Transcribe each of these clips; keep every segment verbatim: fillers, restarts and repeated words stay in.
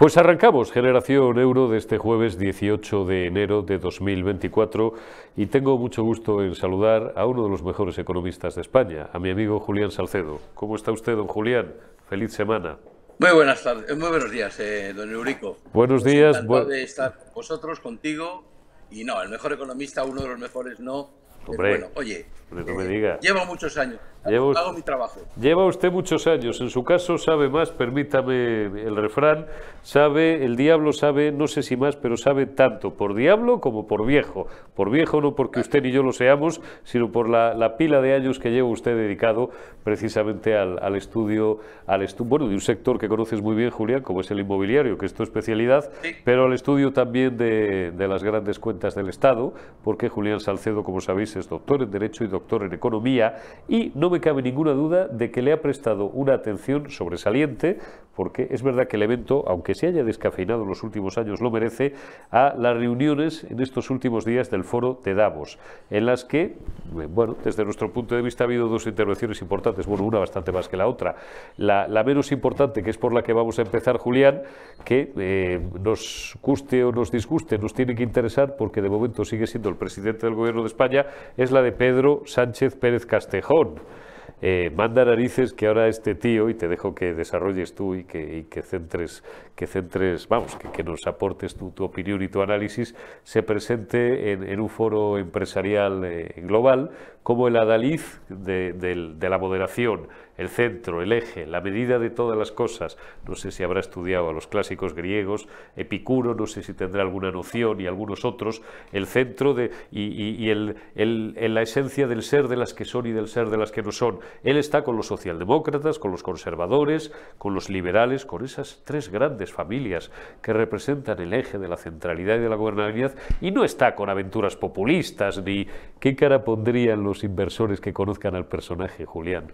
Pues arrancamos Generación Euro de este jueves dieciocho de enero de dos mil veinticuatro y tengo mucho gusto en saludar a uno de los mejores economistas de España, a mi amigo Julián Salcedo. ¿Cómo está usted, don Julián? Feliz semana. Muy buenas tardes, muy buenos días, eh, don Eurico. Buenos pues días. Encantado bu de estar con vosotros, contigo, y no, el mejor economista, uno de los mejores no. Hombre, pero bueno, oye, no me eh, diga. llevo muchos años, Llevo, hago mi trabajo. Lleva usted muchos años, en su caso sabe más, permítame el refrán, sabe, el diablo sabe, no sé si más, pero sabe tanto por diablo como por viejo. Por viejo no porque usted ni yo lo seamos, sino por la, la pila de años que lleva usted dedicado precisamente al, al estudio, al estu bueno, de un sector que conoces muy bien, Julián, como es el inmobiliario, que es tu especialidad, Sí. pero al estudio también de, de las grandes cuentas del Estado, porque Julián Salcedo, como sabéis, es doctor en Derecho y doctor en Economía, y no me cabe ninguna duda de que le ha prestado una atención sobresaliente, porque es verdad que el evento, aunque se haya descafeinado en los últimos años, lo merece, a las reuniones en estos últimos días del foro de Davos, en las que, bueno, desde nuestro punto de vista ha habido dos intervenciones importantes, bueno, una bastante más que la otra. La, la menos importante, que es por la que vamos a empezar, Julián, que eh, nos guste o nos disguste, nos tiene que interesar, porque de momento sigue siendo el presidente del Gobierno de España, es la de Pedro Sánchez Pérez Castejón. Eh, manda narices que ahora este tío, y te dejo que desarrolles tú y que, y que centres, que centres, vamos, que, que nos aportes tu, tu opinión y tu análisis, se presente en, en un foro empresarial eh, global como el adalid de, de, de la moderación, el centro, el eje, la medida de todas las cosas. No sé si habrá estudiado a los clásicos griegos, Epicuro, no sé si tendrá alguna noción, y algunos otros, el centro de, y, y, y el, el, el, la esencia del ser de las que son y del ser de las que no son. Él está con los socialdemócratas, con los conservadores, con los liberales, con esas tres grandes familias que representan el eje de la centralidad y de la gobernabilidad, y no está con aventuras populistas, ni qué cara pondrían los inversores que conozcan al personaje, Julián.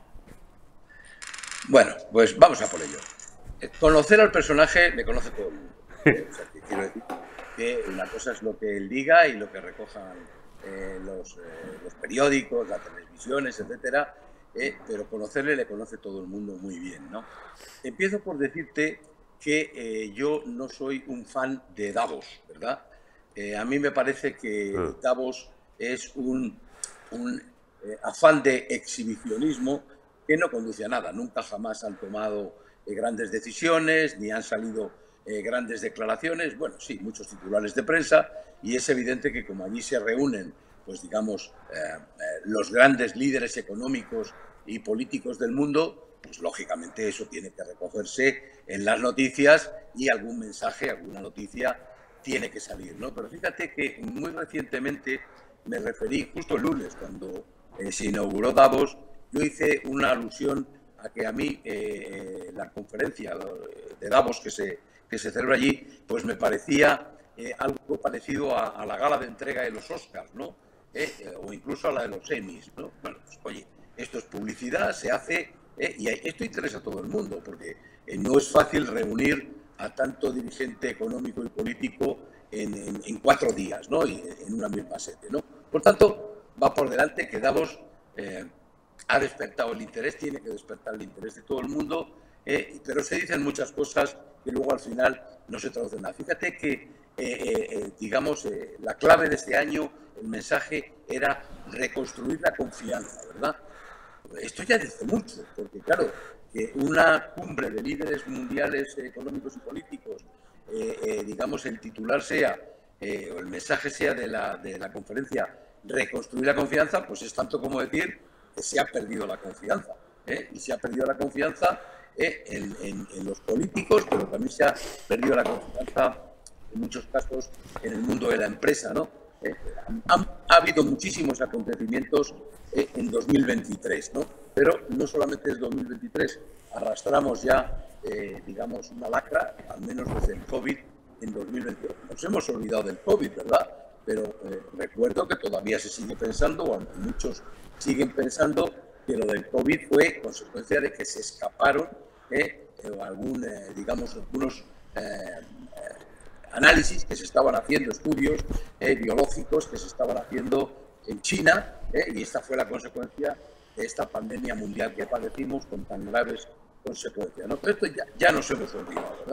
Bueno, pues vamos a por ello. Conocer al personaje me conoce todo el mundo. ¿eh? O sea, que quiero decir que una cosa es lo que él diga y lo que recojan eh, los, eh, los periódicos, las televisiones, etcétera, eh, pero conocerle le conoce todo el mundo muy bien, ¿no? Empiezo por decirte que eh, yo no soy un fan de Davos, ¿verdad? Eh, a mí me parece que Davos es un, un eh, afán de exhibicionismo que no conduce a nada. Nunca jamás han tomado eh, grandes decisiones, ni han salido eh, grandes declaraciones. Bueno, sí, muchos titulares de prensa, y es evidente que como allí se reúnen, pues digamos, eh, eh, los grandes líderes económicos y políticos del mundo, pues lógicamente eso tiene que recogerse en las noticias y algún mensaje, alguna noticia tiene que salir, ¿no? Pero fíjate que muy recientemente me referí, justo el lunes, cuando eh, se inauguró Davos, yo hice una alusión a que a mí eh, la conferencia de Davos que se, que se celebra allí, pues me parecía eh, algo parecido a, a la gala de entrega de los Oscars, ¿no? Eh, o incluso a la de los Emmys, ¿no? Bueno, pues oye, esto es publicidad, se hace, eh, y esto interesa a todo el mundo, porque eh, no es fácil reunir a tanto dirigente económico y político en, en, en cuatro días, ¿no? Y en una misma sede, ¿no? Por tanto, va por delante que Davos eh, ha despertado el interés, tiene que despertar el interés de todo el mundo, eh, pero se dicen muchas cosas que luego al final no se traducen nada. Fíjate que, eh, eh, digamos, eh, la clave de este año, el mensaje era reconstruir la confianza, ¿verdad? Esto ya dice mucho, porque claro, que una cumbre de líderes mundiales económicos y políticos, eh, eh, digamos, el titular sea, eh, o el mensaje sea de la, de la conferencia, reconstruir la confianza, pues es tanto como decir que se ha perdido la confianza, ¿eh? Y se ha perdido la confianza eh, en, en, en los políticos, pero también se ha perdido la confianza, en muchos casos, en el mundo de la empresa, ¿no? Eh, ha, ha habido muchísimos acontecimientos eh, en dos mil veintitrés, ¿no? Pero no solamente es dos mil veintitrés, arrastramos ya, eh, digamos, una lacra, al menos desde el COVID en dos mil veintidós. Nos hemos olvidado del COVID, ¿verdad? Pero eh, recuerdo que todavía se sigue pensando, o muchos siguen pensando, que lo del COVID fue consecuencia de que se escaparon eh, algún, eh, digamos, algunos eh, eh, análisis que se estaban haciendo, estudios eh, biológicos que se estaban haciendo en China, eh, y esta fue la consecuencia de esta pandemia mundial que padecimos con tan graves consecuencias, ¿no? Pero esto ya, ya nos hemos olvidado, ¿verdad?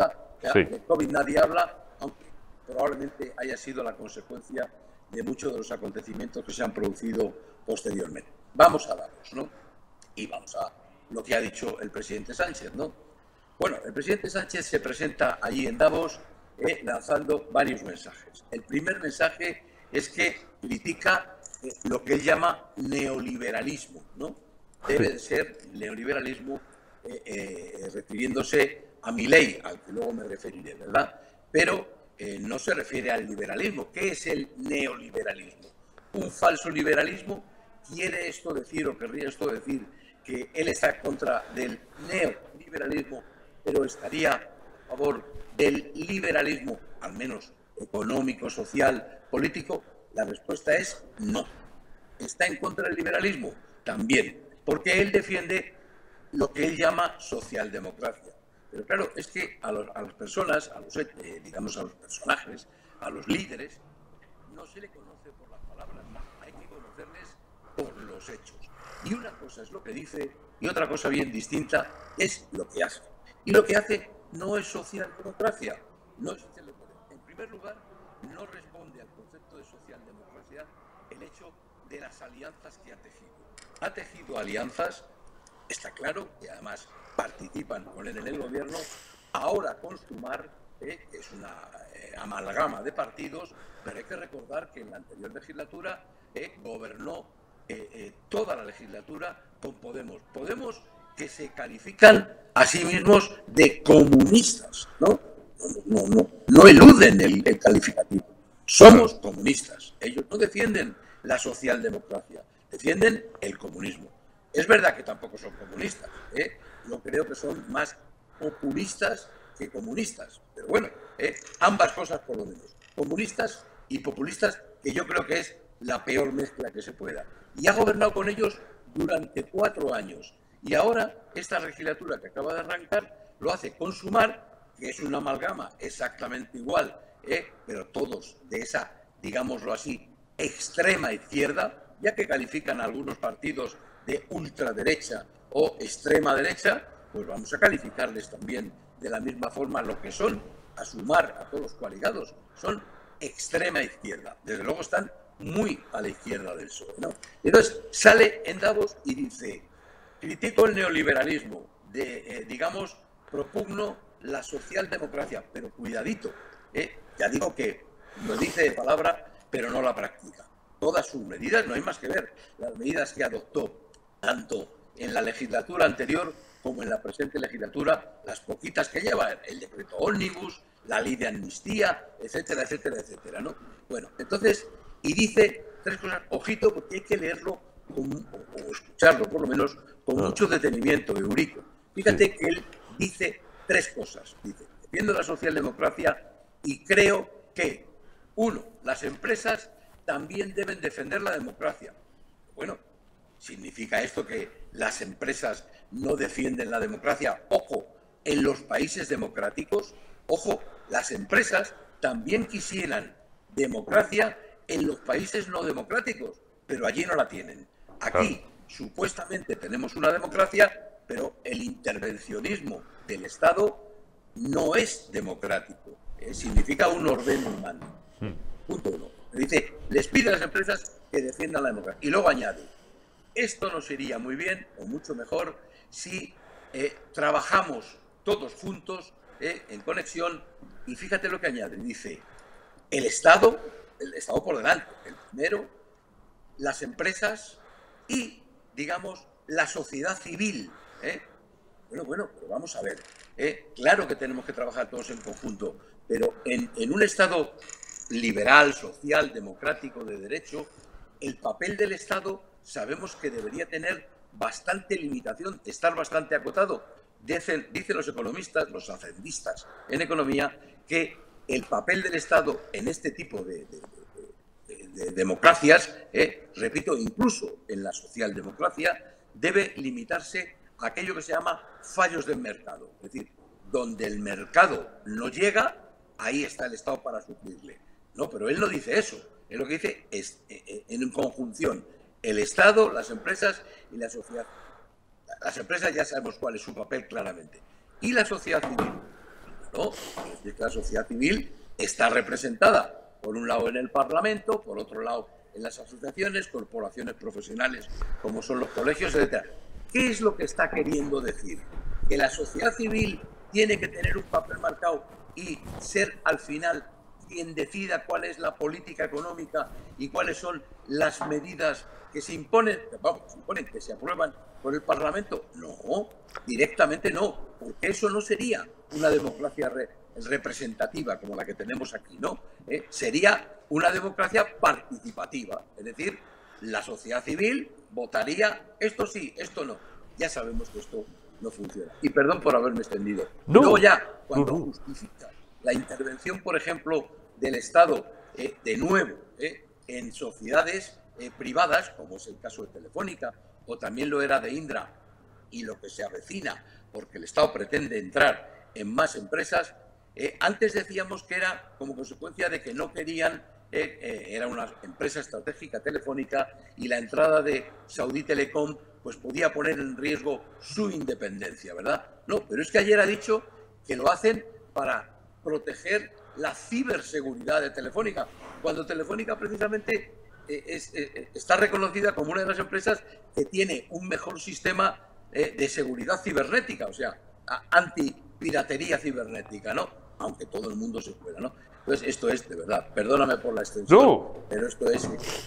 Sí. De COVID nadie habla, aunque probablemente haya sido la consecuencia de muchos de los acontecimientos que se han producido posteriormente. Vamos a Davos, ¿no? Y vamos a lo que ha dicho el presidente Sánchez, ¿no? Bueno, el presidente Sánchez se presenta allí en Davos eh, lanzando varios mensajes. El primer mensaje es que critica eh, lo que él llama neoliberalismo, ¿no? Debe de ser neoliberalismo eh, eh, refiriéndose a Milei, al que luego me referiré, ¿verdad? Pero eh, no se refiere al liberalismo. ¿Qué es el neoliberalismo? Un falso liberalismo. ¿Quiere esto decir o querría esto decir que él está en contra del neoliberalismo, pero estaría a favor del liberalismo, al menos económico, social, político? La respuesta es no. ¿Está en contra del liberalismo? También, porque él defiende lo que él llama socialdemocracia. Pero claro, es que a, los, a las personas, a los, eh, digamos a los personajes, a los líderes, no se le conoce por las palabras, hay que conocerles por los hechos. Y una cosa es lo que dice y otra cosa bien distinta es lo que hace. Y lo que hace no es socialdemocracia. No es socialdemocracia. En primer lugar, no responde al concepto de socialdemocracia el hecho de las alianzas que ha tejido. Ha tejido alianzas, está claro, que además participan con él en el gobierno, ahora con Sumar, eh, que es una eh, amalgama de partidos, pero hay que recordar que en la anterior legislatura eh, gobernó eh, eh, toda la legislatura con Podemos. Podemos que se califican a sí mismos de comunistas, ¿no? No, no, no, no eluden el, el calificativo. Somos comunistas. Ellos no defienden la socialdemocracia, defienden el comunismo. Es verdad que tampoco son comunistas, ¿eh? Yo creo que son más populistas que comunistas. Pero bueno, ¿eh? Ambas cosas por lo menos. Comunistas y populistas, que yo creo que es la peor mezcla que se pueda. Y ha gobernado con ellos durante cuatro años. Y ahora, esta legislatura que acaba de arrancar, lo hace con Sumar, que es una amalgama exactamente igual, ¿eh? Pero todos de esa, digámoslo así, extrema izquierda, ya que califican a algunos partidos de ultraderecha o extrema derecha, pues vamos a calificarles también de la misma forma lo que son, a Sumar, a todos los coaligados, son extrema izquierda. Desde luego están muy a la izquierda del P S O E, ¿no? Entonces sale en Davos y dice, critico el neoliberalismo, de, eh, digamos, propugno la socialdemocracia, pero cuidadito, ¿eh? Ya digo que lo dice de palabra, pero no la practica. Todas sus medidas, no hay más que ver, las medidas que adoptó tanto en la legislatura anterior como en la presente legislatura, las poquitas que lleva, el decreto ómnibus, la ley de amnistía, etcétera, etcétera, etcétera, ¿no? Bueno, entonces, y dice tres cosas, ojito, porque hay que leerlo con, o, o escucharlo, por lo menos, con mucho detenimiento, Eurico. Fíjate que él dice tres cosas. Dice, defiendo la socialdemocracia y creo que, uno, las empresas también deben defender la democracia. Bueno, ¿significa esto que las empresas no defienden la democracia? Ojo, en los países democráticos, ojo, las empresas también quisieran democracia en los países no democráticos, pero allí no la tienen. Aquí, claro, supuestamente tenemos una democracia, pero el intervencionismo del Estado no es democrático. Eh, significa un orden humano. Punto uno. Dice, les pide a las empresas que defiendan la democracia. Y luego añade, esto nos iría muy bien, o mucho mejor, si eh, trabajamos todos juntos, eh, en conexión, y fíjate lo que añade, dice, el Estado, el Estado por delante, el primero, las empresas y, digamos, la sociedad civil. ¿eh? Bueno, bueno, pero vamos a ver, ¿eh? Claro que tenemos que trabajar todos en conjunto, pero en, en un Estado liberal, social, democrático, de derecho, el papel del Estado sabemos que debería tener bastante limitación, estar bastante acotado. Dicen, dicen los economistas, los hacendistas en economía, que el papel del Estado en este tipo de, de, de, de, de democracias, eh, repito, incluso en la socialdemocracia, debe limitarse a aquello que se llama fallos del mercado. Es decir, donde el mercado no llega, ahí está el Estado para suplirle. No, pero él no dice eso. Él lo que dice es, eh, en conjunción, el Estado, las empresas y la sociedad. Las empresas ya sabemos cuál es su papel claramente. Y la sociedad civil. ¿no? Es decir, que la sociedad civil está representada, por un lado en el Parlamento, por otro lado en las asociaciones, corporaciones profesionales, como son los colegios, etcétera. ¿Qué es lo que está queriendo decir? Que la sociedad civil tiene que tener un papel marcado y ser al final quien decida cuál es la política económica y cuáles son las medidas que se imponen, vamos, se imponen, que se aprueban por el Parlamento. No, directamente no, porque eso no sería una democracia re representativa como la que tenemos aquí, ¿no? ¿Eh? Sería una democracia participativa, es decir, la sociedad civil votaría esto sí, esto no. Ya sabemos que esto no funciona. Y perdón por haberme extendido. No. Luego ya, cuando justifica la intervención, por ejemplo, del Estado, eh, de nuevo, eh, en sociedades eh, privadas, como es el caso de Telefónica, o también lo era de Indra, y lo que se avecina, porque el Estado pretende entrar en más empresas, eh, antes decíamos que era como consecuencia de que no querían, eh, eh, era una empresa estratégica Telefónica, y la entrada de Saudi Telecom pues podía poner en riesgo su independencia, ¿verdad? No, pero es que ayer ha dicho que lo hacen para proteger la ciberseguridad de Telefónica, cuando Telefónica precisamente eh, es, eh, está reconocida como una de las empresas que tiene un mejor sistema eh, de seguridad cibernética, o sea, antipiratería cibernética, ¿no? Aunque todo el mundo se fuera, ¿no? Entonces, esto es, de verdad, perdóname por la extensión, no. pero esto es...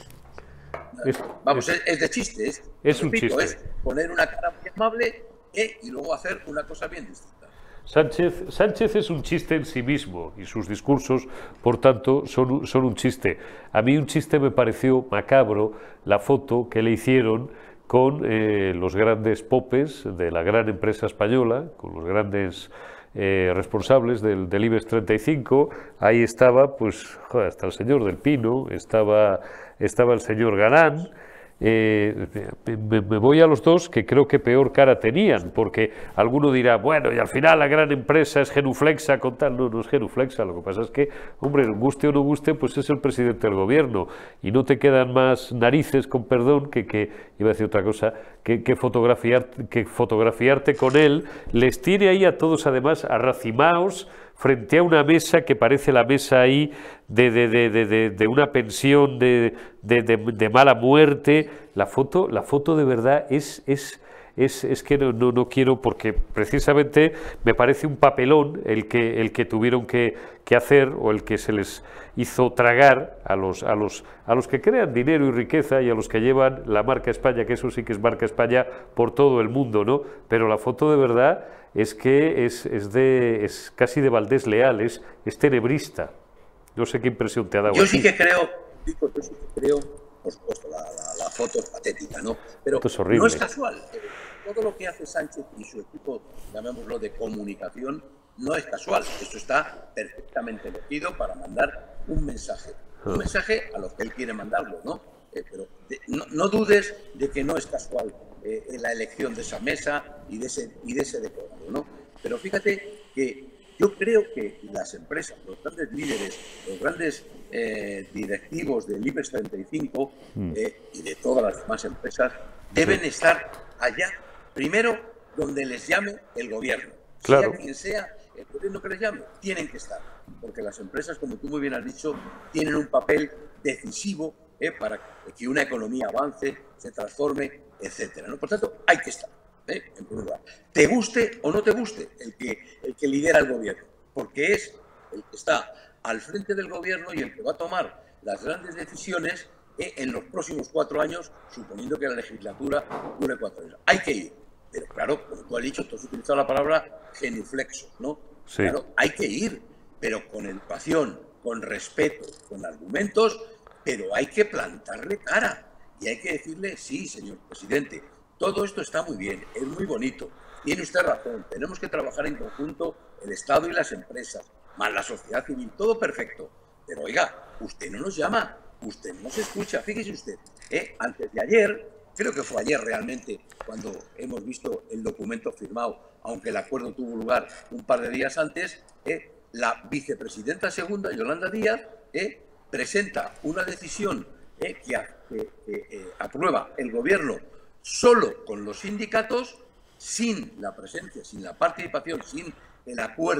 Es, Vamos, es, es, es de chiste, es, es repito, un chiste. Es poner una cara muy amable eh, y luego hacer una cosa bien distinta. Sánchez, Sánchez es un chiste en sí mismo y sus discursos, por tanto, son, son un chiste. A mí un chiste me pareció macabro la foto que le hicieron con eh, los grandes popes de la gran empresa española, con los grandes eh, responsables del, del IBEX treinta y cinco. Ahí estaba, pues, joder, hasta el señor Del Pino, estaba, estaba el señor Galán. Eh, me, me voy a los dos que creo que peor cara tenían, porque alguno dirá, bueno, y al final la gran empresa es genuflexa con tal. No, no es genuflexa, lo que pasa es que, hombre, guste o no guste, pues es el presidente del gobierno y no te quedan más narices, con perdón, que, que iba a decir otra cosa, que, que, fotografiar, que fotografiarte con él. Les tiene ahí a todos además arracimaos frente a una mesa que parece la mesa ahí de, de, de, de, de una pensión de, de, de, de mala muerte. La foto, la foto de verdad es, es, es, es que no, no, no quiero, porque precisamente me parece un papelón el que, el que tuvieron que, que hacer, o el que se les hizo tragar a los, a, los, a los que crean dinero y riqueza y a los que llevan la marca España, que eso sí que es marca España por todo el mundo, ¿no? Pero la foto de verdad es que es, es, de, es casi de Valdés Leal, es, es tenebrista. No sé qué impresión te ha dado. Yo sí que creo, yo sí que creo, por supuesto, la, la, la foto es patética, ¿no? Pero es horrible. No es casual. Todo lo que hace Sánchez y su equipo, llamémoslo de comunicación, no es casual. Esto está perfectamente elegido para mandar un mensaje. Un mensaje a los que él quiere mandarlo, ¿no? Eh, pero de, no, no dudes de que no es casual eh, la elección de esa mesa y de ese, y de ese decorado, ¿no? Pero fíjate que yo creo que las empresas, los grandes líderes, los grandes eh, directivos del IBEX treinta y cinco eh, y de todas las demás empresas deben estar allá, primero, donde les llame el gobierno. Claro. Sea quien sea el gobierno que les llame, tienen que estar. Porque las empresas, como tú muy bien has dicho, tienen un papel decisivo eh, para que una economía avance, se transforme, etcétera, ¿no? Por tanto, hay que estar. ¿Eh? En primer lugar, te guste o no te guste el que, el que lidera el gobierno, porque es el que está al frente del gobierno y el que va a tomar las grandes decisiones eh, en los próximos cuatro años, suponiendo que la legislatura dure cuatro años. Hay que ir, pero claro, como tú has dicho, tú has utilizado la palabra genuflexos, ¿no? Sí. Claro, hay que ir, pero con educación, con respeto, con argumentos, pero hay que plantarle cara y hay que decirle, sí, señor presidente, todo esto está muy bien, es muy bonito, tiene usted razón, tenemos que trabajar en conjunto el Estado y las empresas, más la sociedad civil, todo perfecto. Pero oiga, usted no nos llama, usted no nos escucha, fíjese usted, ¿eh? Antes de ayer, creo que fue ayer realmente, cuando hemos visto el documento firmado, aunque el acuerdo tuvo lugar un par de días antes, ¿eh? La vicepresidenta segunda, Yolanda Díaz, ¿eh? presenta una decisión ¿eh? que, que, que eh, aprueba el gobierno solo con los sindicatos, sin la presencia, sin la participación, sin el acuerdo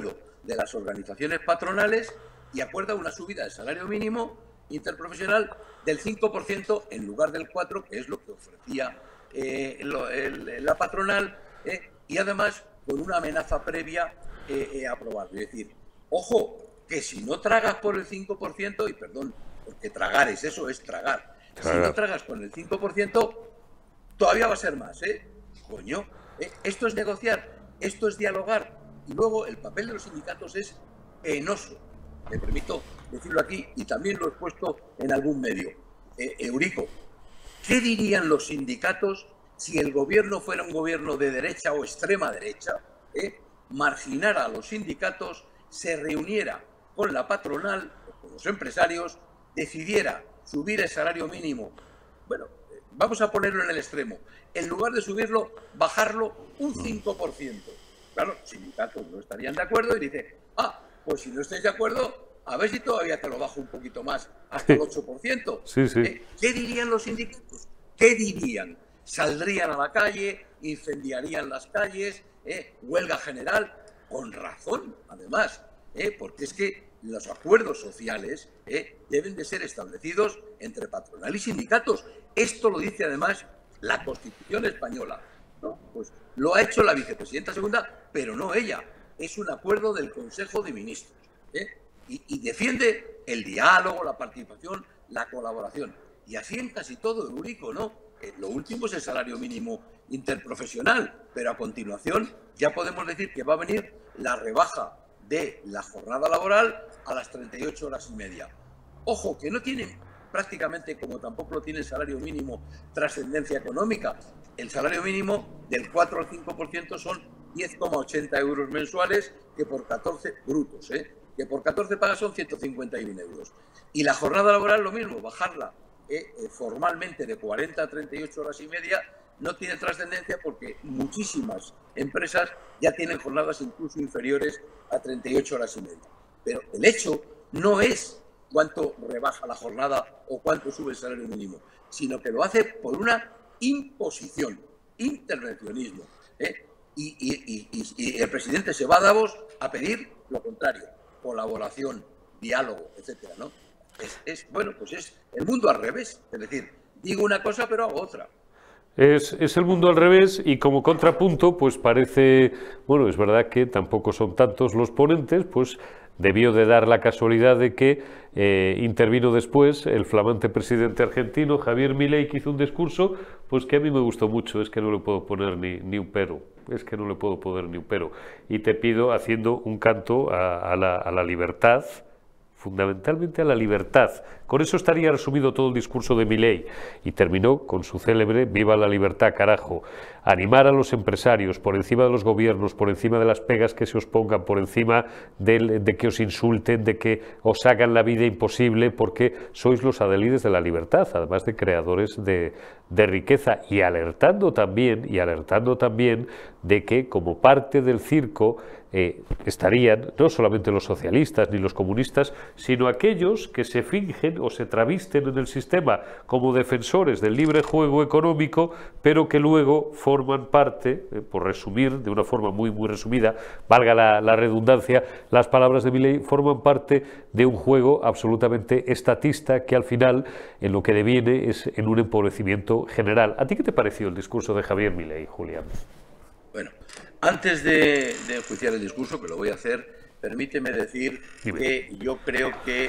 de las organizaciones patronales y acuerda una subida del salario mínimo interprofesional del cinco por ciento en lugar del cuatro por ciento, que es lo que ofrecía eh, lo, el, la patronal, eh, y además con una amenaza previa eh, eh, aprobada. Es decir, ojo, que si no tragas por el cinco por ciento, y perdón, porque tragar es eso, es tragar. Tragar. Si no tragas con el cinco por ciento, todavía va a ser más, ¿eh? Coño, ¿eh? Esto es negociar, esto es dialogar. Y luego el papel de los sindicatos es penoso. Me permito decirlo aquí y también lo he puesto en algún medio. Eh, Eurico, ¿qué dirían los sindicatos si el gobierno fuera un gobierno de derecha o extrema derecha, eh, marginara a los sindicatos, se reuniera con la patronal, con los empresarios, decidiera subir el salario mínimo? Bueno, eh, vamos a ponerlo en el extremo. En lugar de subirlo, bajarlo un cinco por ciento. Claro, los sindicatos no estarían de acuerdo y dice, ah, pues si no estáis de acuerdo, a ver si todavía te lo bajo un poquito más, hasta el ocho por ciento. Sí, sí. ¿Eh? ¿Qué dirían los sindicatos? ¿Qué dirían? Saldrían a la calle, incendiarían las calles, ¿eh? Huelga general, con razón, además, ¿eh? Porque es que los acuerdos sociales ¿eh? deben de ser establecidos entre patronal y sindicatos. Esto lo dice además la Constitución española, ¿no? Pues lo ha hecho la vicepresidenta segunda, pero no ella. Es un acuerdo del Consejo de Ministros, ¿eh? y, y defiende el diálogo, la participación, la colaboración. Y así en casi todo, Eurico, ¿no? Eh, lo último es el salario mínimo interprofesional, pero a continuación ya podemos decir que va a venir la rebaja de la jornada laboral a las treinta y ocho horas y media. Ojo, que no tiene prácticamente, como tampoco lo tiene el salario mínimo, trascendencia económica. El salario mínimo del cuatro al cinco por ciento son diez coma ochenta euros mensuales, que por catorce brutos, ¿eh? que por catorce pagas son ciento cincuenta y uno euros. Y la jornada laboral lo mismo, bajarla eh, eh, formalmente de cuarenta a treinta y ocho horas y media no tiene trascendencia porque muchísimas empresas ya tienen jornadas incluso inferiores a treinta y ocho horas y media. Pero el hecho no es cuánto rebaja la jornada o cuánto sube el salario mínimo, sino que lo hace por una imposición, intervencionismo. ¿eh? Y, y, y, y el presidente se va a Davos a pedir lo contrario, colaboración, diálogo, etcétera, ¿no? Es, es, bueno, pues es el mundo al revés, es decir, digo una cosa pero hago otra. Es, es el mundo al revés y como contrapunto, pues parece, bueno, es verdad que tampoco son tantos los ponentes, pues debió de dar la casualidad de que eh, intervino después el flamante presidente argentino, Javier Milei, que hizo un discurso, pues que a mí me gustó mucho, es que no le puedo poner ni, ni un pero, es que no le puedo poner ni un pero. Y te pido, haciendo un canto a, a, la, a la libertad, fundamentalmente a la libertad. Con eso estaría resumido todo el discurso de Milei y terminó con su célebre "Viva la libertad, carajo". Animar a los empresarios por encima de los gobiernos, por encima de las pegas que se os pongan, por encima de, de que os insulten, de que os hagan la vida imposible, porque sois los adalides de la libertad, además de creadores de, de riqueza, y alertando también, y alertando también de que como parte del circo eh, estarían no solamente los socialistas ni los comunistas, sino aquellos que se fingen o se travisten en el sistema como defensores del libre juego económico, pero que luego forman parte, eh, por resumir de una forma muy muy resumida, valga la, la redundancia, las palabras de Milei, forman parte de un juego absolutamente estatista que al final en lo que deviene es en un empobrecimiento general. ¿A ti qué te pareció el discurso de Javier Milei, Julián? Bueno, antes de, de enjuiciar el discurso, que lo voy a hacer, permíteme decir Dime. que yo creo que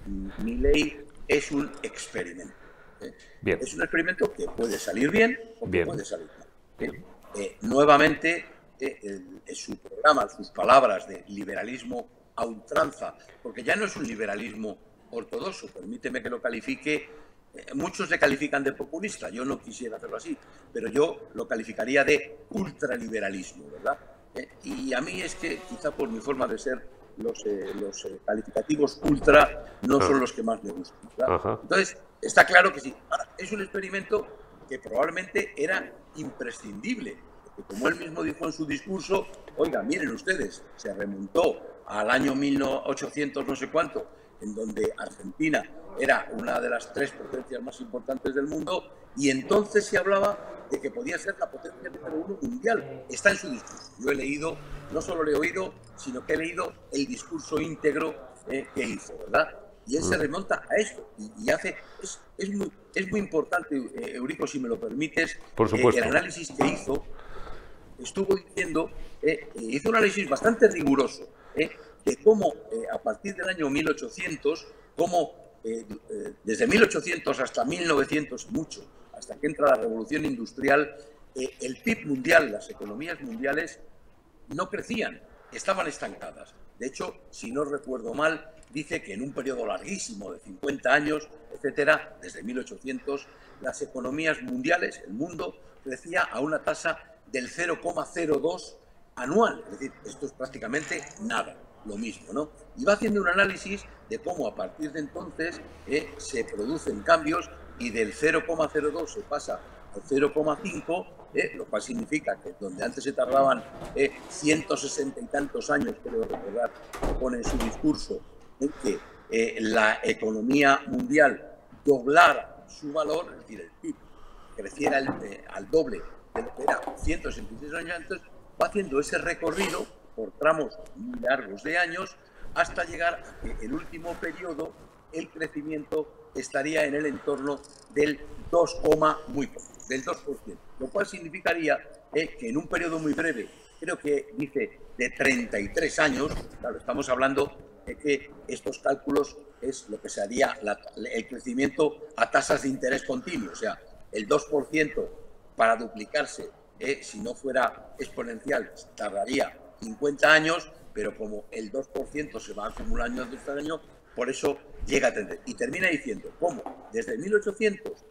Milei es un experimento. ¿eh? Bien. Es un experimento que puede salir bien o que bien. puede salir mal. ¿eh? Eh, nuevamente, eh, el, el, su programa, sus palabras de liberalismo a ultranza, porque ya no es un liberalismo ortodoxo, permíteme que lo califique. Muchos le califican de populista, yo no quisiera hacerlo así, pero yo lo calificaría de ultraliberalismo, ¿verdad? Eh, y a mí es que, quizá por mi forma de ser, los, eh, los eh, calificativos ultra no son los que más me gustan, ¿verdad? Entonces, está claro que sí. Ahora, es un experimento que probablemente era imprescindible, porque como él mismo dijo en su discurso, oiga, miren ustedes, se remontó al año mil ochocientos no sé cuánto, en donde Argentina era una de las tres potencias más importantes del mundo, y entonces se hablaba de que podía ser la potencia número uno mundial. Está en su discurso. Yo he leído, no solo le he oído, sino que he leído el discurso íntegro eh, que hizo, ¿verdad? Y él se remonta a esto y, y hace, es, es, muy, es muy importante, eh, Eurico, si me lo permites, Por supuesto. eh, el análisis que hizo, estuvo diciendo, eh, hizo un análisis bastante riguroso eh, de cómo eh, a partir del año mil ochocientos, cómo eh, eh, desde mil ochocientos hasta mil novecientos, mucho, hasta que entra la revolución industrial, eh, el P I B mundial, las economías mundiales no crecían, estaban estancadas. De hecho, si no recuerdo mal, dice que en un periodo larguísimo de cincuenta años, etcétera, desde mil ochocientos, las economías mundiales, el mundo, crecía a una tasa del cero coma cero dos anual. Es decir, esto es prácticamente nada, lo mismo, ¿no? Y va haciendo un análisis de cómo a partir de entonces eh, se producen cambios y del cero coma cero dos se pasa al cero coma cinco, eh, lo cual significa que donde antes se tardaban eh, ciento sesenta y tantos años, creo recordar, que pone en su discurso, en que eh, la economía mundial doblara su valor, es decir, el P I B creciera el, eh, al doble de lo que era ciento sesenta y seis años antes, va haciendo ese recorrido por tramos muy largos de años hasta llegar a que el último periodo el crecimiento estaría en el entorno del dos, muy poco, del dos por ciento, lo cual significaría eh, que en un periodo muy breve, creo que dice de treinta y tres años, claro, estamos hablando de que estos cálculos es lo que se haría la, el crecimiento a tasas de interés continuo, o sea, el dos por ciento para duplicarse, eh, si no fuera exponencial, tardaría cincuenta años, pero como el dos por ciento se va acumulando año tras año, por eso llega a treinta. Y termina diciendo cómo desde mil ochocientos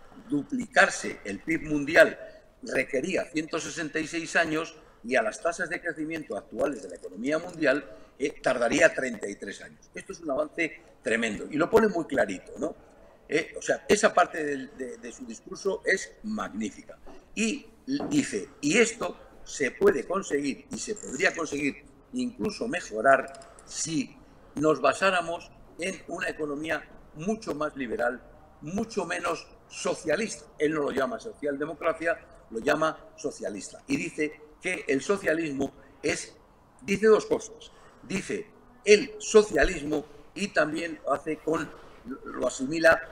duplicarse el P I B mundial requería ciento sesenta y seis años y a las tasas de crecimiento actuales de la economía mundial eh, tardaría treinta y tres años. Esto es un avance tremendo y lo pone muy clarito, ¿no? Eh, o sea, esa parte de, de, de su discurso es magnífica. Y dice, y esto se puede conseguir y se podría conseguir incluso mejorar si nos basáramos en una economía mucho más liberal, mucho menos socialista. Él no lo llama socialdemocracia, lo llama socialista. Y dice que el socialismo es, dice dos cosas. Dice el socialismo y también lo hace con, lo asimila,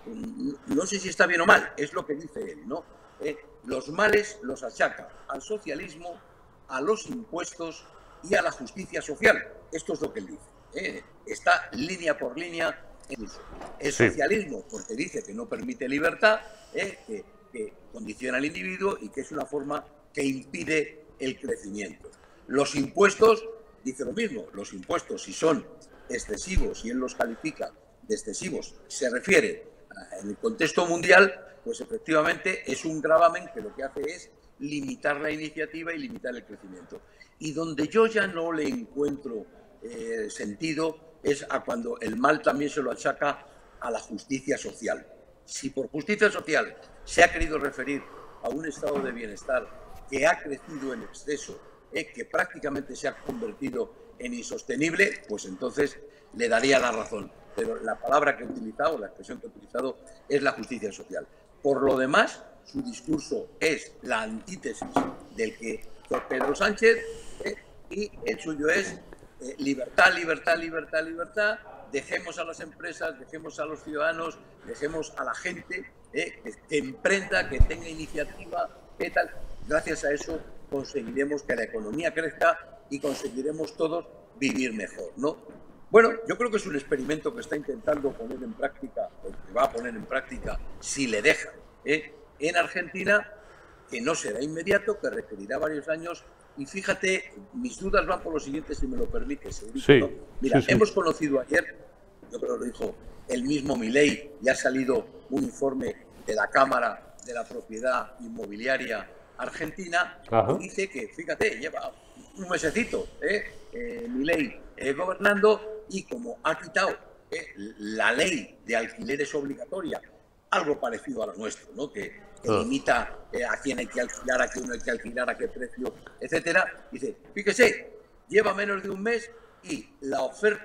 no sé si está bien o mal, es lo que dice él, ¿no? Eh, los males los achaca al socialismo, a los impuestos y a la justicia social. Esto es lo que él dice. Eh, está línea por línea en eso. El sí. socialismo, porque dice que no permite libertad, eh, que, que condiciona al individuo y que es una forma que impide el crecimiento. Los impuestos, dice lo mismo, los impuestos si son excesivos y él los califica de excesivos, se refiere a, en el contexto mundial, pues efectivamente es un gravamen que lo que hace es limitar la iniciativa y limitar el crecimiento. Y donde yo ya no le encuentro eh, sentido es a cuando el mal también se lo achaca a la justicia social. Si por justicia social se ha querido referir a un estado de bienestar que ha crecido en exceso, eh, que prácticamente se ha convertido en insostenible, pues entonces le daría la razón. Pero la palabra que he utilizado, la expresión que he utilizado, es la justicia social. Por lo demás, su discurso es la antítesis del que fue Pedro Sánchez eh, y el suyo es eh, libertad, libertad, libertad, libertad. Dejemos a las empresas, dejemos a los ciudadanos, dejemos a la gente eh, que, que emprenda, que tenga iniciativa, ¿qué tal? Gracias a eso conseguiremos que la economía crezca y conseguiremos todos vivir mejor, ¿no? Bueno, yo creo que es un experimento que está intentando poner en práctica, o que va a poner en práctica, si le dejan, ¿eh? en Argentina, que no será inmediato, que requerirá varios años. Y fíjate, mis dudas van por lo siguiente, si me lo permites. Sí, ¿no? Mira, sí, sí. hemos conocido ayer, yo creo que lo dijo el mismo Milei, y ha salido un informe de la Cámara de la Propiedad Inmobiliaria Argentina, Ajá. que dice que, fíjate, lleva un mesecito, ¿eh? eh, Milei eh, gobernando, y como ha quitado eh, la ley de alquileres obligatoria, algo parecido a lo nuestro, ¿no? que, que Ah. limita eh, a quién hay que alquilar, a quién no hay que alquilar, a qué precio, etcétera. Dice, fíjese, lleva menos de un mes y la oferta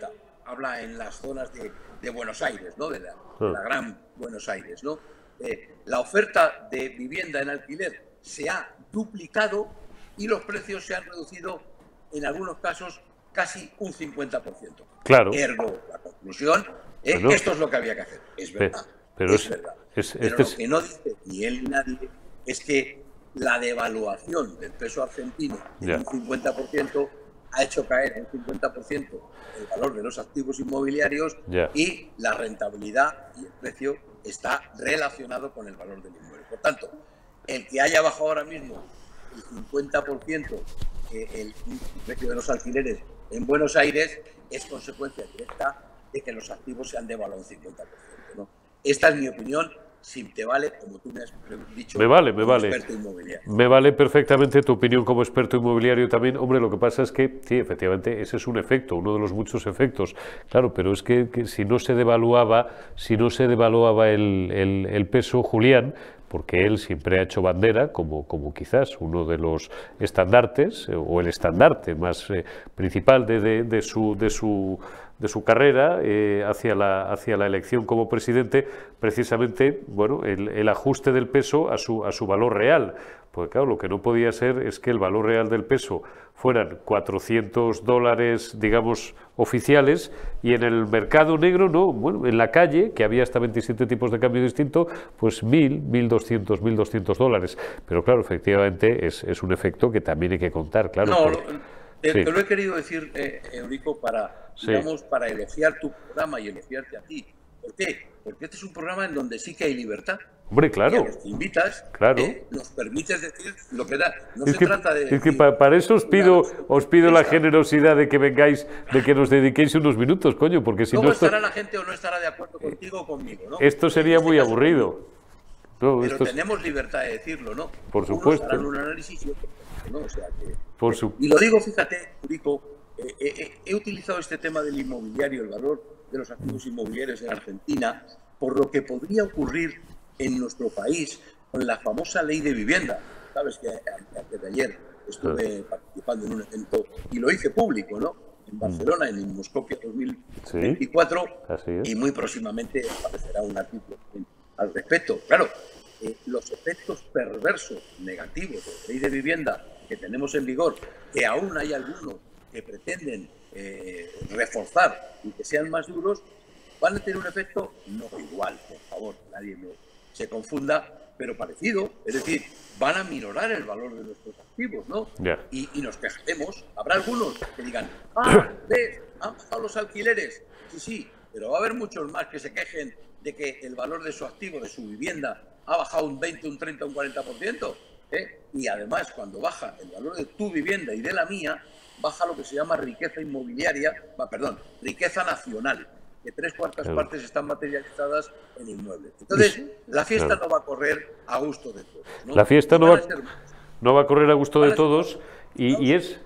habla en las zonas de, de Buenos Aires, ¿no? De la, de la gran Buenos Aires, ¿no? Eh, la oferta de vivienda en alquiler se ha duplicado y los precios se han reducido en algunos casos casi un cincuenta por ciento. Claro. Ergo, la conclusión es bueno, que esto es lo que había que hacer. Es verdad. Pero es, es verdad. Es, pero este lo que no dice ni él ni nadie es que la devaluación del peso argentino en yeah. un cincuenta por ciento ha hecho caer en un cincuenta por ciento el valor de los activos inmobiliarios yeah. y la rentabilidad y el precio está relacionado con el valor del inmueble. Por tanto, el que haya bajado ahora mismo el cincuenta por ciento eh, el, el precio de los alquileres en Buenos Aires es consecuencia directa de que los activos se han devaluado un cincuenta por ciento, ¿no? Esta es mi opinión. Si te vale, como tú me has dicho, me vale, me como vale. experto inmobiliario. Me vale perfectamente tu opinión como experto inmobiliario también. Hombre, lo que pasa es que, sí, efectivamente, ese es un efecto, uno de los muchos efectos. Claro, pero es que, que si no se devaluaba, si no se devaluaba el, el, el peso, Julián, porque él siempre ha hecho bandera, como, como quizás uno de los estandartes, o el estandarte más eh, principal de, de, de su... De su de su carrera eh, hacia, la, hacia la elección como presidente, precisamente bueno, el, el ajuste del peso a su, a su valor real. Porque claro, lo que no podía ser es que el valor real del peso fueran cuatrocientos dólares, digamos, oficiales, y en el mercado negro, no, bueno, en la calle, que había hasta veintisiete tipos de cambio distinto, pues mil, mil doscientos, mil doscientos dólares. Pero claro, efectivamente es, es un efecto que también hay que contar, claro. No, por... Te, sí. te lo he querido decir, eh, Eurico, para, digamos, sí. para elogiar tu programa y elogiarte a ti. ¿Por qué? Porque este es un programa en donde sí que hay libertad. Hombre, claro. Y a los que invitas, claro. eh, nos permites decir lo que da. No es se que, trata de... Es que para, para eso os pido, os pido la generosidad de que vengáis, de que nos dediquéis unos minutos, coño, porque si Luego no... estará esto... la gente o no estará de acuerdo contigo o conmigo, ¿no? Esto sería este muy aburrido. No, pero tenemos libertad de decirlo, ¿no? Por supuesto. Unos harán un análisis y otros no, o sea que... Por su... Y lo digo, fíjate, Eurico, eh, eh, he utilizado este tema del inmobiliario, el valor de los activos inmobiliarios en Argentina, por lo que podría ocurrir en nuestro país con la famosa ley de vivienda. Sabes que antes de ayer estuve participando en un evento y lo hice público, ¿no? En Barcelona, en Inmoscopia dos mil veinticuatro, sí, es. Y muy próximamente aparecerá un artículo al respecto. Claro, eh, los efectos perversos, negativos de la ley de vivienda que tenemos en vigor, que aún hay algunos que pretenden eh, reforzar y que sean más duros, van a tener un efecto no igual, por favor, nadie me, se confunda, pero parecido. Es decir, van a minorar el valor de nuestros activos, ¿no? Yeah. Y, y nos quejaremos. Habrá algunos que digan, ah, ves, han bajado los alquileres. Sí, sí, pero va a haber muchos más que se quejen de que el valor de su activo, de su vivienda, ha bajado un veinte, un treinta, un cuarenta por ciento. ¿eh? Y además, cuando baja el valor de tu vivienda y de la mía, baja lo que se llama riqueza inmobiliaria, va, perdón, riqueza nacional, que tres cuartas claro. partes están materializadas en inmuebles. Entonces, la fiesta claro. no va a correr a gusto de todos, ¿no? La fiesta no va, no va a correr a gusto de todos y, y es...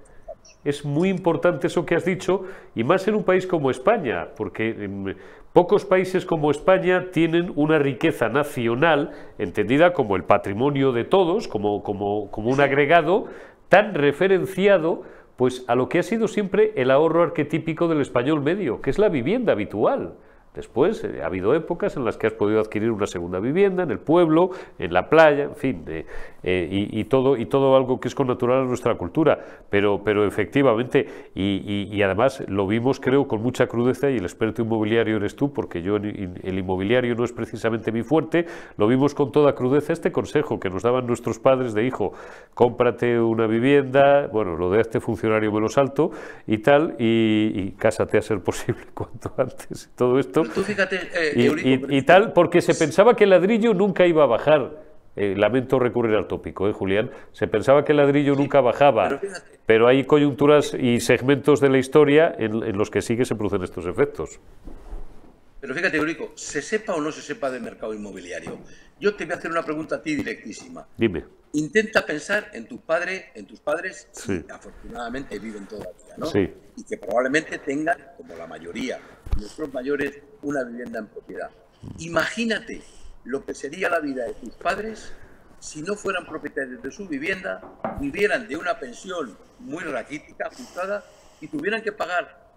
Es muy importante eso que has dicho, y más en un país como España, porque en pocos países como España tienen una riqueza nacional, entendida como el patrimonio de todos, como, como, como un agregado, tan referenciado pues, a lo que ha sido siempre el ahorro arquetípico del español medio, que es la vivienda habitual. Después eh, ha habido épocas en las que has podido adquirir una segunda vivienda en el pueblo, en la playa, en fin, eh, eh, y, y, todo, y todo algo que es connatural a nuestra cultura, pero, pero efectivamente, y, y, y además lo vimos creo con mucha crudeza, y el experto inmobiliario eres tú, porque yo el inmobiliario no es precisamente mi fuerte, lo vimos con toda crudeza este consejo que nos daban nuestros padres de hijo, cómprate una vivienda, bueno, lo de este funcionario me lo salto y tal, y, y cásate a ser posible cuanto antes, y todo esto. Tú fíjate, eh, y, Eurico, y, y tal, porque se pensaba que el ladrillo nunca iba a bajar. Eh, lamento recurrir al tópico, ¿eh, Julián? Se pensaba que el ladrillo sí, nunca bajaba, pero, fíjate, pero hay coyunturas y segmentos de la historia en, en los que sí que se producen estos efectos. Pero fíjate, Eurico, se sepa o no se sepa del mercado inmobiliario, yo te voy a hacer una pregunta a ti directísima. Dime. Intenta pensar en tu padre, en tus padres, sí. que afortunadamente viven todavía, ¿no? Sí. Y que probablemente tengan, como la mayoría de nuestros mayores, una vivienda en propiedad. Imagínate lo que sería la vida de tus padres si no fueran propietarios de su vivienda, vivieran de una pensión muy raquítica, ajustada, y tuvieran que pagar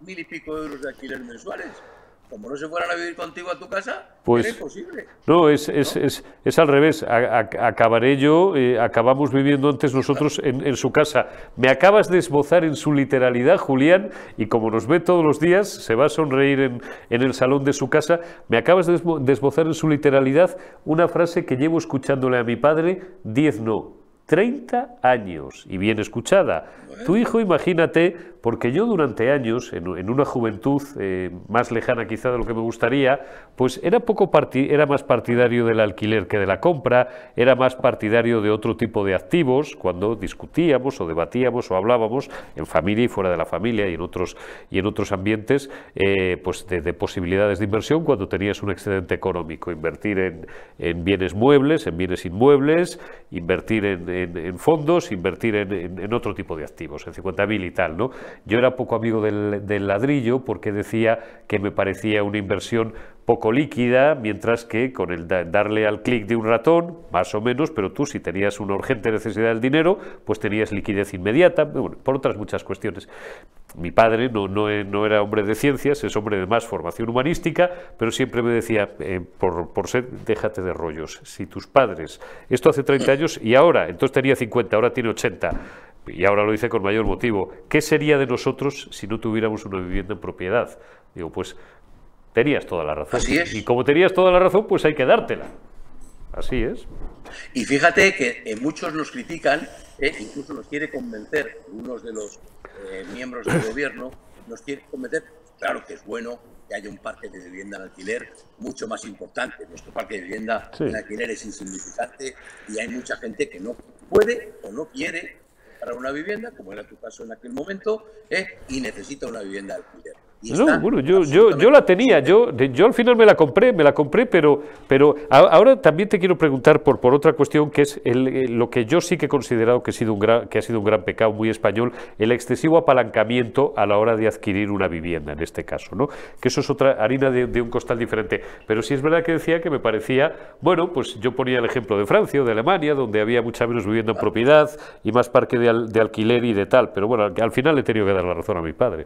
mil y pico euros de alquiler mensuales. Como no se fueran a vivir contigo a tu casa, pues, era imposible. No, es, es, ¿no? es, es al revés. A, a, acabaré yo, eh, acabamos viviendo antes nosotros en, en su casa. Me acabas de esbozar en su literalidad, Julián, y como nos ve todos los días, se va a sonreír en, en el salón de su casa, me acabas de, de esbozar en su literalidad una frase que llevo escuchándole a mi padre diez no, treinta años, y bien escuchada. Bueno. Tu hijo, imagínate, porque yo durante años, en, en una juventud eh, más lejana quizá de lo que me gustaría, pues era, poco parti era más partidario del alquiler que de la compra, era más partidario de otro tipo de activos, cuando discutíamos o debatíamos o hablábamos, en familia y fuera de la familia y en otros, y en otros ambientes, eh, pues de, de posibilidades de inversión cuando tenías un excedente económico, invertir en, en bienes muebles, en bienes inmuebles, invertir en, en, en fondos, invertir en, en, en otro tipo de activos, en cincuenta mil y tal, ¿no? Yo era poco amigo del, del ladrillo porque decía que me parecía una inversión poco líquida, mientras que con el da, darle al clic de un ratón, más o menos, pero tú si tenías una urgente necesidad del dinero, pues tenías liquidez inmediata, bueno, por otras muchas cuestiones. Mi padre no, no, no era hombre de ciencias, es hombre de más formación humanística, pero siempre me decía, eh, por, por ser, déjate de rollos, si tus padres, esto hace treinta años y ahora, entonces tenía cincuenta, ahora tiene ochenta, y ahora lo dice con mayor motivo, ¿qué sería de nosotros si no tuviéramos una vivienda en propiedad? Digo, pues tenías toda la razón. Así es. Y como tenías toda la razón, pues hay que dártela. Así es. Y fíjate que eh, muchos nos critican, eh, incluso nos quiere convencer, unos de los eh, miembros del gobierno, nos quiere convencer, claro que es bueno que haya un parque de vivienda en alquiler mucho más importante. Nuestro parque de vivienda sí. en alquiler es insignificante y hay mucha gente que no puede o no quiere para una vivienda, como era tu caso en aquel momento, ¿eh? y necesita una vivienda de alquiler. No, bueno, yo, yo, yo la tenía, yo, yo al final me la compré, me la compré, pero, pero ahora también te quiero preguntar por, por otra cuestión, que es el, el, lo que yo sí que he considerado que ha, sido un gran, que ha sido un gran pecado muy español, el excesivo apalancamiento a la hora de adquirir una vivienda, en este caso, ¿no? Que eso es otra harina de, de un costal diferente. Pero sí es verdad que decía que me parecía, bueno, pues yo ponía el ejemplo de Francia o de Alemania, donde había mucha menos vivienda en propiedad y más parque de, al, de alquiler y de tal, pero bueno, al, al final le he tenido que dar la razón a mi padre.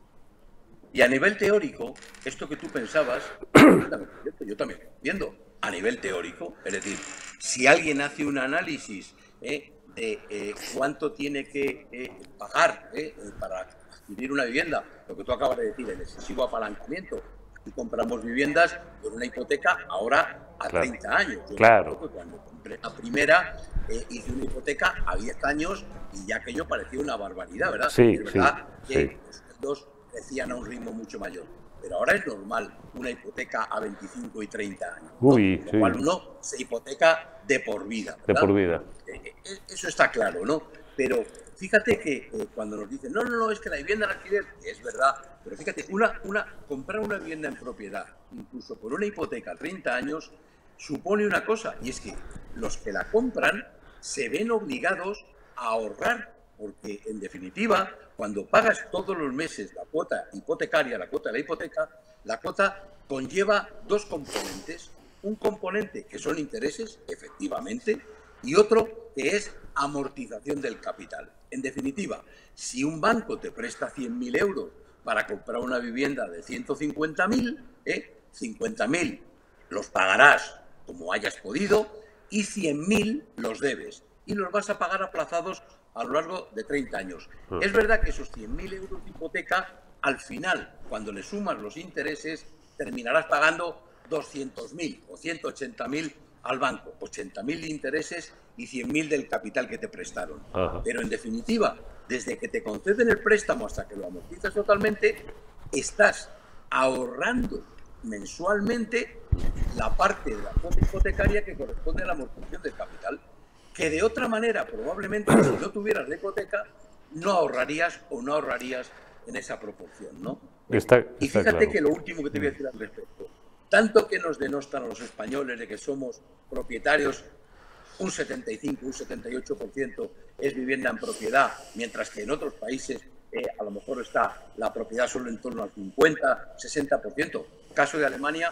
Y a nivel teórico, esto que tú pensabas, yo también, yo también viendo a nivel teórico, es decir, si alguien hace un análisis eh, de eh, cuánto tiene que eh, pagar eh, para adquirir una vivienda, lo que tú acabas de decir, el excesivo apalancamiento, y compramos viviendas con una hipoteca ahora a claro, treinta años. Yo claro. Que cuando compré la primera, eh, hice una hipoteca a diez años y ya aquello parecía una barbaridad, ¿verdad? Sí, es verdad sí, que sí. los sueldos crecían a un ritmo mucho mayor. Pero ahora es normal una hipoteca a veinticinco y treinta años, ¿no? Uy, lo sí. cual uno se hipoteca de por vida, ¿verdad? De por vida. Eh, eh, eso está claro, ¿no? Pero fíjate que eh, cuando nos dicen, no, no, no, es que la vivienda en alquiler, es verdad, pero fíjate, una, una, comprar una vivienda en propiedad, incluso por una hipoteca a treinta años, supone una cosa, y es que los que la compran se ven obligados a ahorrar, porque en definitiva, cuando pagas todos los meses la cuota hipotecaria, la cuota de la hipoteca, la cuota conlleva dos componentes. Un componente que son intereses, efectivamente, y otro que es amortización del capital. En definitiva, si un banco te presta cien mil euros para comprar una vivienda de ciento cincuenta mil, ¿eh? cincuenta mil los pagarás como hayas podido y cien mil los debes. Y los vas a pagar aplazados a lo largo de treinta años. Uh-huh. Es verdad que esos cien mil euros de hipoteca, al final, cuando le sumas los intereses, terminarás pagando doscientos mil o ciento ochenta mil al banco. ochenta mil de intereses y cien mil del capital que te prestaron. Uh-huh. Pero en definitiva, desde que te conceden el préstamo hasta que lo amortizas totalmente, estás ahorrando mensualmente la parte de la cuota hipotecaria que corresponde a la amortización del capital, que de otra manera, probablemente, si no tuvieras la hipoteca, no ahorrarías o no ahorrarías en esa proporción, ¿no? Está, está y fíjate claro. que lo último que te voy a decir al respecto, tanto que nos denostan a los españoles de que somos propietarios, un setenta y cinco, un setenta y ocho por ciento es vivienda en propiedad, mientras que en otros países eh, a lo mejor está la propiedad solo en torno al cincuenta, sesenta por ciento. En el caso de Alemania,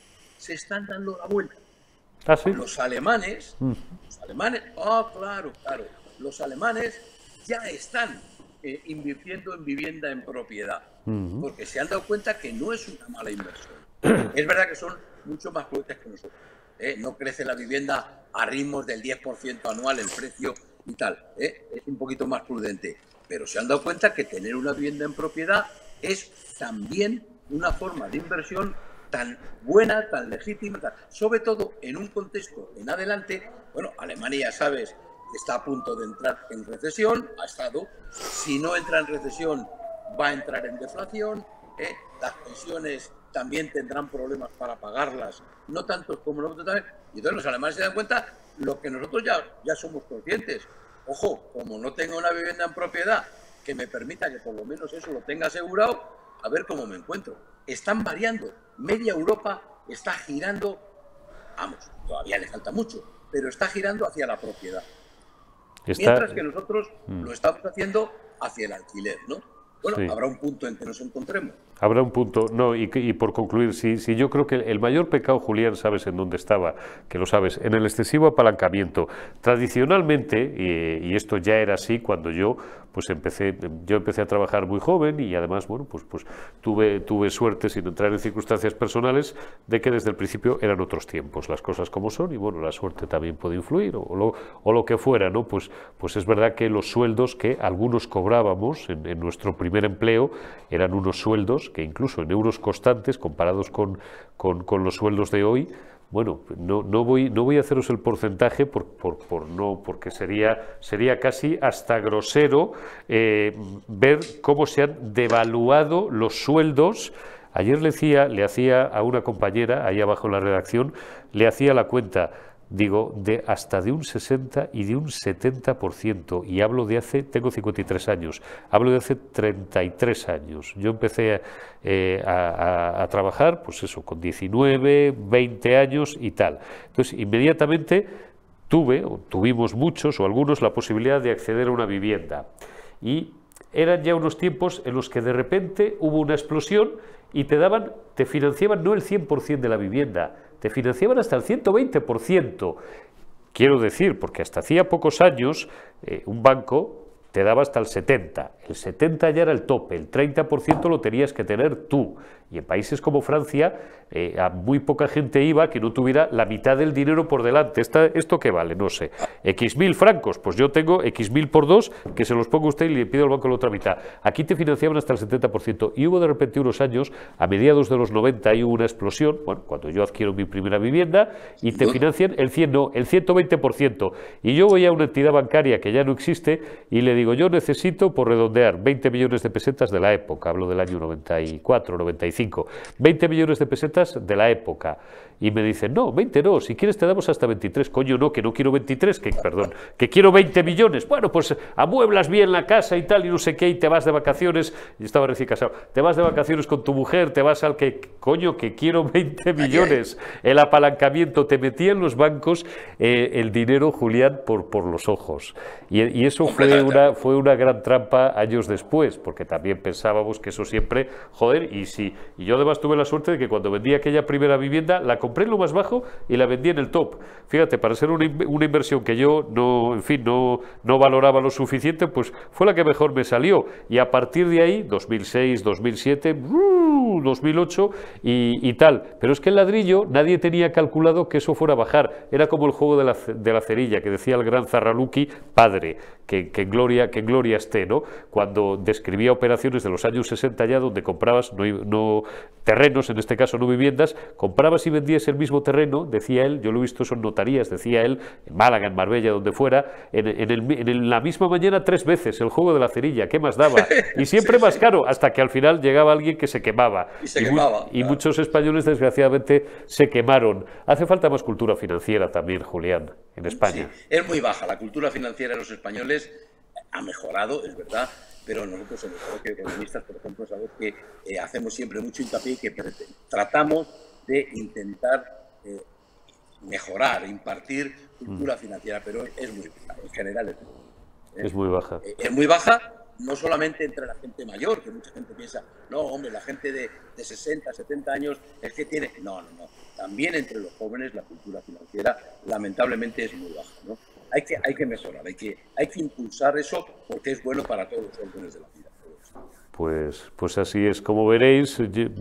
se están dando la vuelta. ¿Ah, sí? Los alemanes, mm. los alemanes, oh, claro, claro, los alemanes ya están eh, invirtiendo en vivienda en propiedad, Uh-huh. porque se han dado cuenta que no es una mala inversión. Es verdad que son mucho más prudentes que nosotros. ¿eh? No crece la vivienda a ritmos del diez por ciento anual el precio y tal. ¿eh? Es un poquito más prudente. Pero se han dado cuenta que tener una vivienda en propiedad es también una forma de inversión tan buena, tan legítima, tan... sobre todo en un contexto en adelante. Bueno, Alemania, sabes, está a punto de entrar en recesión, ha estado. Si no entra en recesión, va a entrar en deflación. ¿eh? Las pensiones también tendrán problemas para pagarlas, no tantos como nosotros también. Y entonces los alemanes se dan cuenta lo que nosotros ya, ya somos conscientes. Ojo, como no tengo una vivienda en propiedad que me permita que por lo menos eso lo tenga asegurado, a ver cómo me encuentro. Están variando. Media Europa está girando, vamos, todavía le falta mucho, pero está girando hacia la propiedad. Está... Mientras que nosotros mm. lo estamos haciendo hacia el alquiler, ¿no? Bueno, sí. Habrá un punto en que nos encontremos. Habrá un punto, no, y, y por concluir, si, si yo creo que el mayor pecado, Julián, sabes en dónde estaba, que lo sabes, en el excesivo apalancamiento. Tradicionalmente, y, y esto ya era así cuando yo pues empecé, yo empecé a trabajar muy joven y además, bueno, pues, pues tuve, tuve suerte, sin entrar en circunstancias personales, de que desde el principio eran otros tiempos, las cosas como son, y bueno, la suerte también puede influir, o lo, o lo que fuera, ¿no? Pues, pues es verdad que los sueldos que algunos cobrábamos en, en nuestro primer empleo eran unos sueldos que incluso en euros constantes, comparados con, con, con los sueldos de hoy, bueno, no, no, voy, no voy a haceros el porcentaje por, por, por no, porque sería, sería casi hasta grosero eh, ver cómo se han devaluado los sueldos. Ayer le hacía, le hacía a una compañera, ahí abajo en la redacción, le hacía la cuenta, digo, de hasta de un sesenta y de un setenta por ciento, y hablo de hace, tengo cincuenta y tres años, hablo de hace treinta y tres años. Yo empecé eh, a, a, a trabajar, pues eso, con diecinueve, veinte años y tal. Entonces, inmediatamente tuve, o tuvimos muchos o algunos, la posibilidad de acceder a una vivienda. Y eran ya unos tiempos en los que de repente hubo una explosión y te daban, te financiaban no el cien por ciento de la vivienda, te financiaban hasta el ciento veinte por ciento. Quiero decir, porque hasta hacía pocos años eh, un banco te daba hasta el setenta por ciento. El setenta por ciento ya era el tope, el treinta por ciento lo tenías que tener tú. Y en países como Francia, eh, a muy poca gente iba que no tuviera la mitad del dinero por delante. ¿Esta, ¿Esto qué vale? No sé. X mil francos, pues yo tengo X mil por dos, que se los pongo a usted y le pido al banco la otra mitad. Aquí te financiaban hasta el setenta por ciento. Y hubo de repente unos años, a mediados de los noventa, y hubo una explosión, bueno, cuando yo adquiero mi primera vivienda, y te financian el cien, no, el ciento veinte por ciento. Y yo voy a una entidad bancaria que ya no existe y le digo, yo necesito, por redondear, veinte millones de pesetas de la época, hablo del año noventa y cuatro, noventa y cinco, veinte millones de pesetas de la época. Y me dicen, no, veinte no, si quieres te damos hasta veintitrés. Coño, no, que no quiero veintitrés, que, perdón, que quiero veinte millones. Bueno, pues amueblas bien la casa y tal, y no sé qué, y te vas de vacaciones, y estaba recién casado, te vas de vacaciones con tu mujer, te vas al que, coño, que quiero veinte millones. El apalancamiento, te metía en los bancos eh, el dinero, Julián, por, por los ojos. Y, y eso fue una, fue una gran trampa años después, porque también pensábamos que eso siempre, joder, y si, y yo además tuve la suerte de que cuando vendí aquella primera vivienda, la compré en lo más bajo y la vendí en el top. Fíjate, para ser una, una inversión que yo no, en fin, no, no valoraba lo suficiente, pues fue la que mejor me salió. Y a partir de ahí, dos mil seis, dos mil siete, dos mil ocho y, y tal. Pero es que el ladrillo nadie tenía calculado que eso fuera a bajar. Era como el juego de la, de la cerilla, que decía el gran Zarraluki, padre, que, que, en gloria, que en gloria esté, ¿no? Cuando describía operaciones de los años sesenta ya, donde comprabas no, no terrenos, en este caso no viviendas, comprabas y vendías el mismo terreno, decía él, yo lo he visto eso en notarías, decía él, en Málaga, en Marbella, donde fuera, en, en, el, en el, la misma mañana tres veces, el juego de la cerilla, ¿qué más daba? Y siempre sí, más sí. caro, hasta que al final llegaba alguien que se quemaba. Y, se y, quemaba, y claro. muchos españoles, desgraciadamente, se quemaron. Hace falta más cultura financiera también, Julián, en España. Sí, es muy baja. La cultura financiera de los españoles ha mejorado, es verdad, pero nosotros en el Colegio de Economistas, por ejemplo, sabemos que eh, hacemos siempre mucho hincapié y que tratamos de intentar eh, mejorar, impartir cultura mm. financiera, pero es muy baja, en general es muy baja. Es muy baja. Eh, es muy baja, no solamente entre la gente mayor, que mucha gente piensa, no, hombre, la gente de, de sesenta, setenta años es que tiene... No, no, no. También entre los jóvenes la cultura financiera lamentablemente es muy baja, ¿no? hay que, hay que mejorar, hay que, hay que impulsar eso porque es bueno para todos los órdenes de la vida. Pues, pues así es. Como veréis,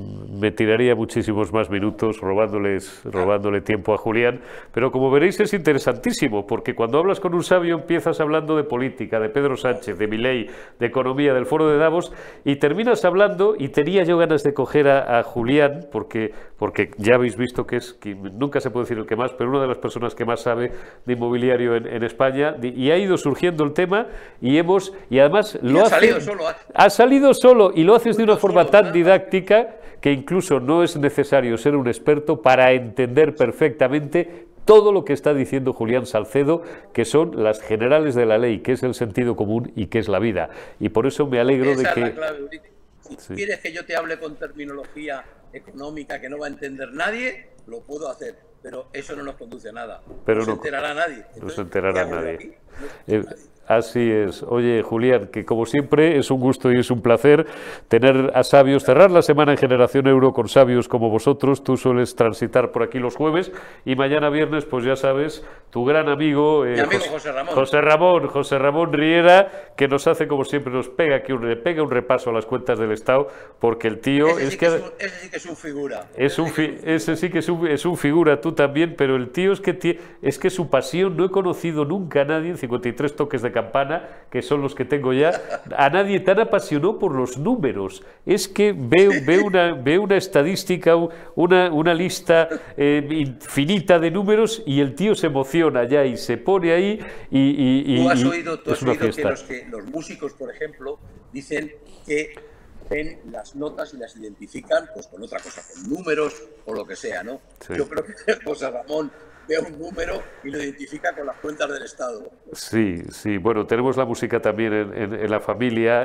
me tiraría muchísimos más minutos robándoles, robándole tiempo a Julián, pero como veréis es interesantísimo, porque cuando hablas con un sabio empiezas hablando de política, de Pedro Sánchez, de Milei, de economía, del foro de Davos, y terminas hablando, y tenía yo ganas de coger a, a Julián, porque, porque ya habéis visto que es, que nunca se puede decir el que más, pero una de las personas que más sabe de inmobiliario en, en España, y ha ido surgiendo el tema, y hemos, y además lo ha hace, salido solo. Ha salido solo. Solo, y lo haces de una forma tan didáctica que incluso no es necesario ser un experto para entender perfectamente todo lo que está diciendo Julián Salcedo, que son las generales de la ley, que es el sentido común y que es la vida. Y por eso me alegro Esa de que... Es la clave, Ulrich. Si sí. quieres que yo te hable con terminología económica que no va a entender nadie, lo puedo hacer, pero eso no nos conduce a nada. Pero no, no se enterará nadie. Entonces, no se enterará nadie. Aquí? No se Eh, nadie. Así es. Oye, Julián, que como siempre es un gusto y es un placer tener a sabios, cerrar la semana en Generación Euro con sabios como vosotros. Tú sueles transitar por aquí los jueves y mañana viernes, pues ya sabes, tu gran amigo, eh, Mi amigo José, José Ramón. José Ramón, José Ramón Riera, que nos hace como siempre, nos pega aquí un, pega un repaso a las cuentas del Estado, porque el tío ese es sí que... que es un, ese sí que es un figura. Es un fi, ese sí que es un, es un figura, tú también, pero el tío es que, tie, es que su pasión, no he conocido nunca a nadie en cincuenta y tres toques de campana, que son los que tengo ya, a nadie tan apasionó por los números. Es que ve, ve, una, ve una estadística, una, una lista eh, infinita de números y el tío se emociona ya y se pone ahí y, y, tú has y oído, tú has es una oído que, fiesta. los que los músicos, por ejemplo, dicen que ven las notas y las identifican pues con otra cosa, con números o lo que sea, ¿no? Sí. Yo creo que José Ramón ve un número y lo identifica con las cuentas del Estado. Sí, sí, bueno, tenemos la música también en, en, en la familia,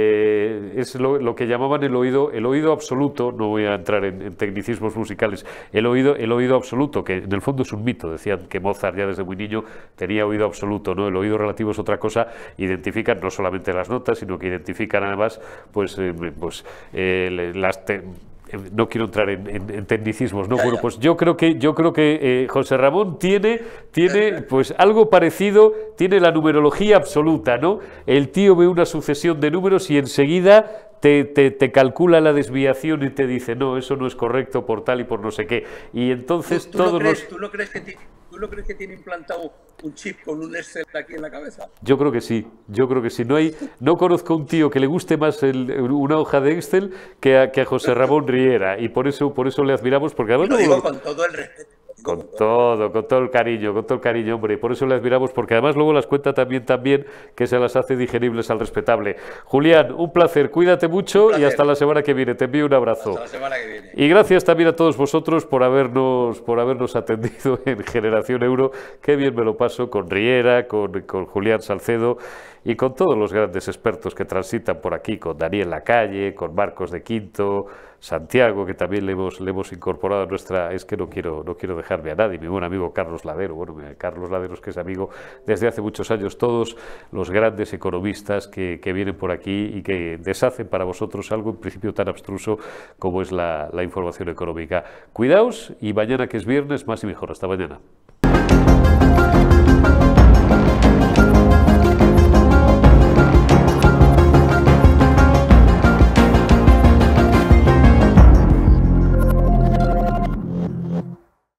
eh, es lo, lo que llamaban el oído, el oído absoluto, no voy a entrar en, en tecnicismos musicales, el oído, el oído absoluto, que en el fondo es un mito, decían que Mozart ya desde muy niño tenía oído absoluto, ¿no? El oído relativo es otra cosa, identifican no solamente las notas, sino que identifican además, pues, eh, pues eh, las... Te no quiero entrar en, en, en tecnicismos, ¿no? Bueno, pues yo creo que yo creo que eh, José Ramón tiene, tiene pues algo parecido, tiene la numerología absoluta, ¿no? El tío ve una sucesión de números y enseguida te, te, te calcula la desviación y te dice, no, eso no es correcto por tal y por no sé qué. Y entonces ¿Tú, tú todos no crees, los... ¿tú no crees que te... ¿Tú no crees que tiene implantado un chip con un Excel aquí en la cabeza? Yo creo que sí, yo creo que sí. No hay, no conozco a un tío que le guste más el, una hoja de Excel que a, que a José Ramón Riera, y por eso, por eso le admiramos, porque además... Lo digo con todo el respeto. Con todo, con todo el cariño, con todo el cariño, hombre, y por eso le admiramos, porque además luego las cuenta también, también, que se las hace digeribles al respetable. Julián, un placer, cuídate mucho placer. Y hasta la semana que viene, te envío un abrazo. Hasta la semana que viene. Y gracias también a todos vosotros por habernos, por habernos atendido en Generación Euro, qué bien me lo paso con Riera, con, con Julián Salcedo y con todos los grandes expertos que transitan por aquí, con Daniel Lacalle, con Marcos de Quinto, Santiago, que también le hemos, le hemos incorporado a nuestra... Es que no quiero, no quiero dejarme a nadie, mi buen amigo Carlos Ladero, bueno, Carlos Ladero es que es amigo desde hace muchos años, todos los grandes economistas que, que vienen por aquí y que deshacen para vosotros algo en principio tan abstruso como es la, la información económica. Cuidaos y mañana que es viernes, más y mejor. Hasta mañana.